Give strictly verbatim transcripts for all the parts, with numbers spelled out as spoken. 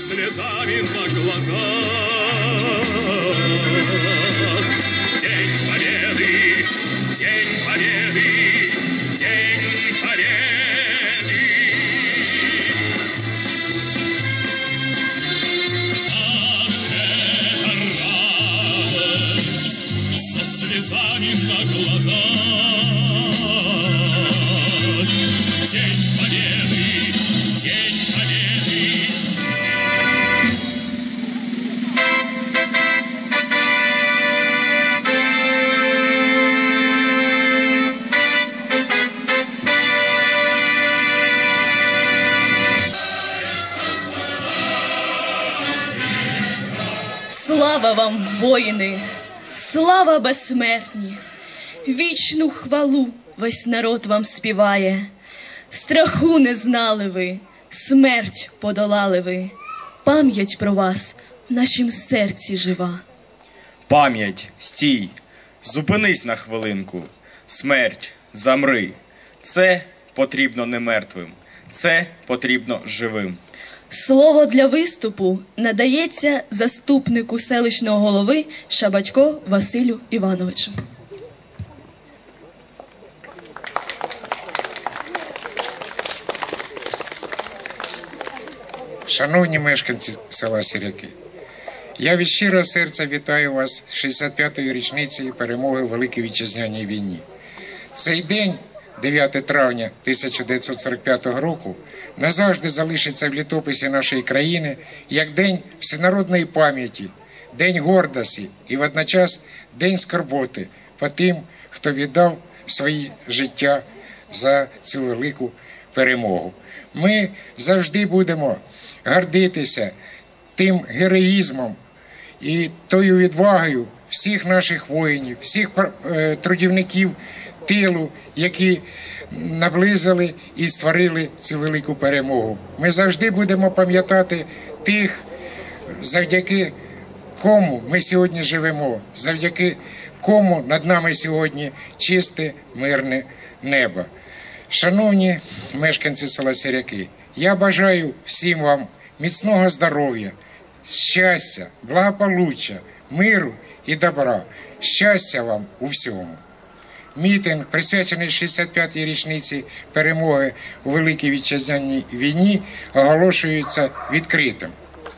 слезами на глазах. День Победы, День Победы, День Победы. Ах, эта радость со слезами на глазах. День Победы, День Победы. Слава вам, воїни, слава безсмертні, вічну хвалу весь народ вам співає. Страху не знали ви, смерть подолали ви, пам'ять про вас в нашім серці жива. Пам'ять, стій, зупинись на хвилинку, смерть, замри. Це потрібно не мертвим, це потрібно живим. Слово для виступу надається заступнику селищного голови Шабатько Василю Івановичу. Шановні мешканці села Сіряки, я від щирого серця вітаю вас з шістдесят п'ятою річницею перемоги у Великій Вітчизняній війні. Цей день, дев'яте травня тисяча дев'ятсот сорок п'ятого року, назавжди залишиться в літописі нашої країни як день всенародної пам'яті, день гордості і водночас день скорботи по тим, хто віддав своє життя за цю велику перемогу. Ми завжди будемо гордитися тим героїзмом і тою відвагою всіх наших воїнів, всіх трудівників тилу, які наблизили і створили цю велику перемогу. Ми завжди будемо пам'ятати тих, завдяки кому ми сьогодні живемо, завдяки кому над нами сьогодні чисте, мирне небо. Шановні мешканці села Сіряки, я бажаю всім вам міцного здоров'я, щастя, благополуччя, миру і добра. Щастя вам у всьому. Мітинг, присвячений шістдесят п'ятій річниці перемоги у Великій Вітчизняній війні, оголошується відкритим.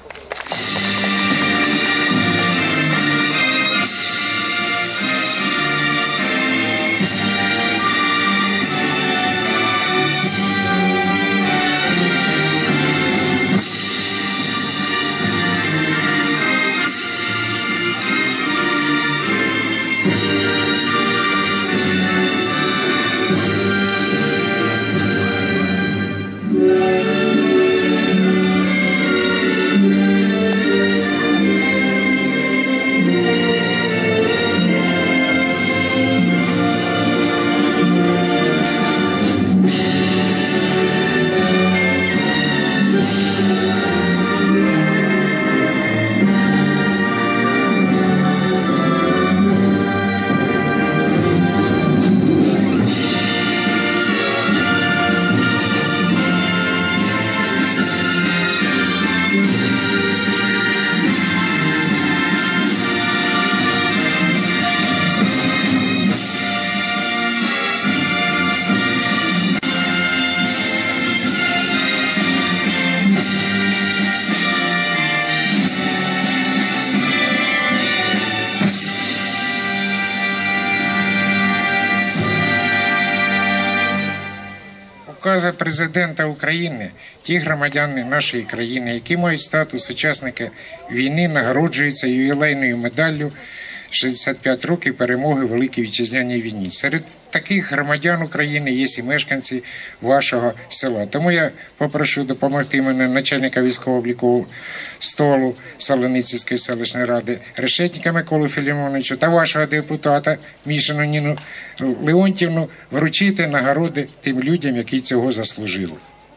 Укази президента України, ті громадяни нашої країни, які мають статус учасника війни, нагороджуються ювілейною медаллю шістдесят п'ять років перемоги у Великій Вітчизняній війні. Серед таких громадян України є і мешканці вашого села. Тому я попрошу допомогти мене начальника військово-облікового столу Солоницької селищної ради Решетніка Миколу Філімоновичу та вашого депутата Мішину Ніну Леонтівну вручити нагороди тим людям, які цього заслужили.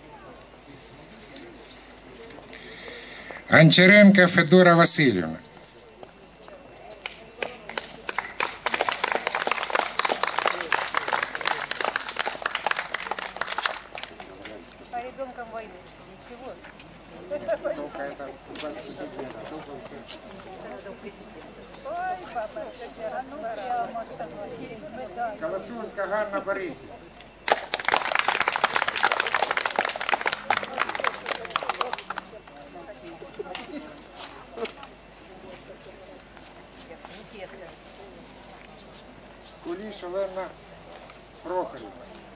Гончаренко Федора Васильівна. По ребенкам войны. Ничего. Только это Колосовська Ганна Борисівна. Куліш Олена Прохорівна.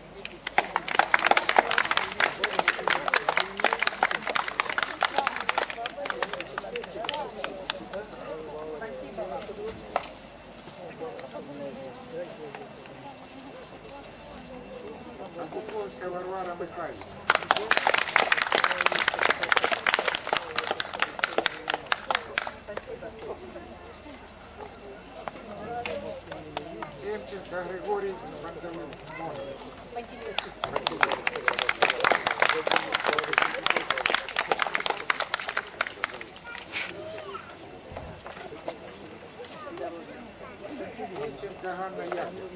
Акуповська Варвара Михайлівна. Семченко Григорій Бандалюк. Семченко Ганна Яківна.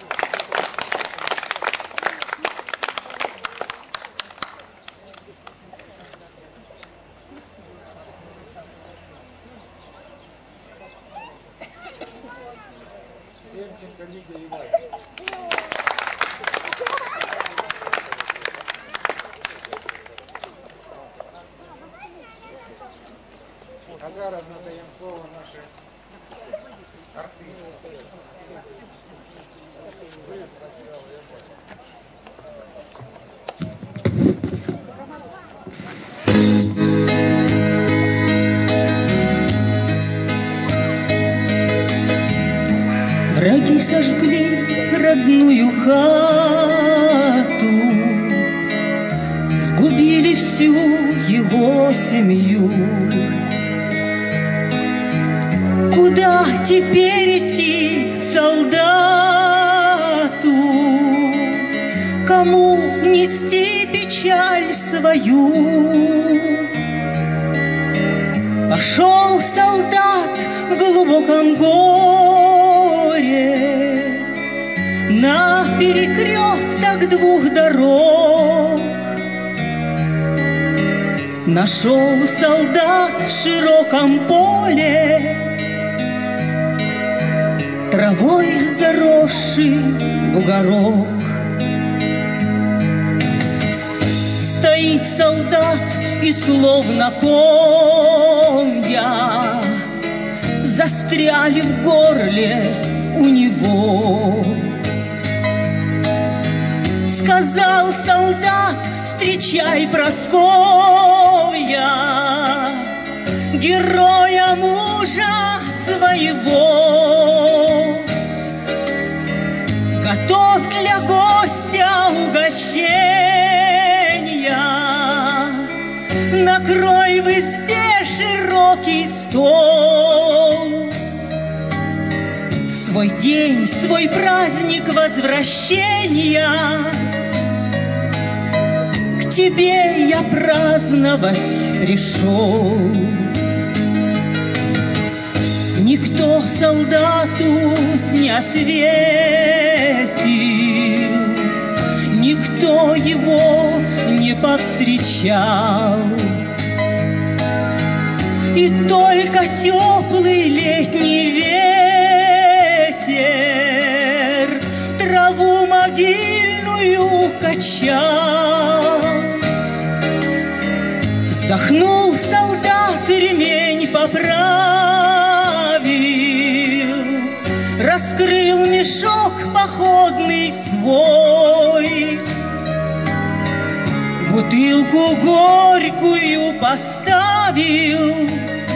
Семченко Лидия Ивановна. А зараз надаємо слово нашим артистам. Враги сожгли родную хату, сгубили всю его семью. Куда теперь идти солдату? Кому нести печаль свою? Пошел солдат в глубоком горе на перекресток двух дорог. Нашел солдат в широком поле травой заросший бугорок. Стоит солдат и словно комья застряли в горле у него. Сказал солдат: встречай, Прасковья, героя мужа своего. Готов для гостя угощения, накрой в избе широкий стол. Свой день, свой праздник возвращения к тебе я праздновать пришел. Никто солдату не ответил, никто его не повстречал. И только теплый летний ветер траву могильную качал. Вздохнул солдат, ремень поправил, раскрыл мешок походный свой, бутылку горькую поставил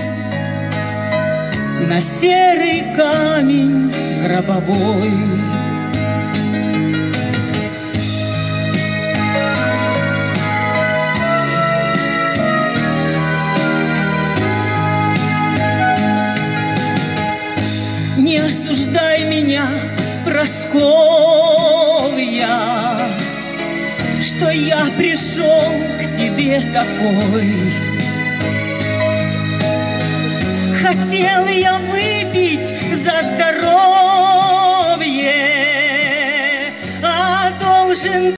на серый камень гробовой. Не осуждай меня, Прасковья, что я пришел к тебе такой. Хотел я выпить за здоровье, а должен